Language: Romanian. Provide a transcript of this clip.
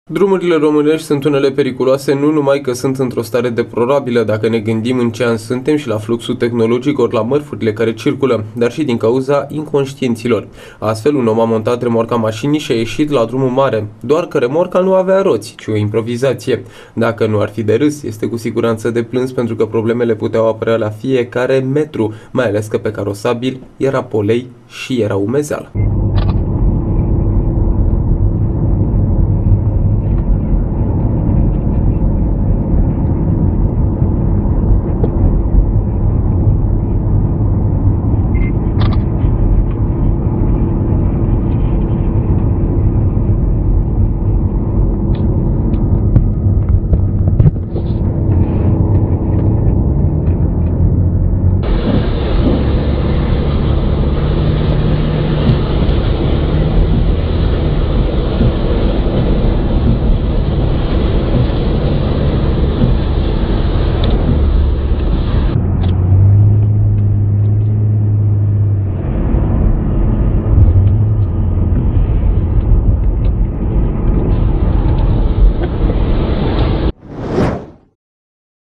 Drumurile românești sunt unele periculoase, nu numai că sunt într-o stare deplorabilă dacă ne gândim în ce an suntem și la fluxul tehnologic ori la mărfurile care circulă, dar și din cauza inconștienților. Astfel, un om a montat remorca mașinii și a ieșit la drumul mare, doar că remorca nu avea roți, ci o improvizație. Dacă nu ar fi de râs, este cu siguranță de plâns pentru că problemele puteau apărea la fiecare metru, mai ales că pe carosabil era polei și era umezeală.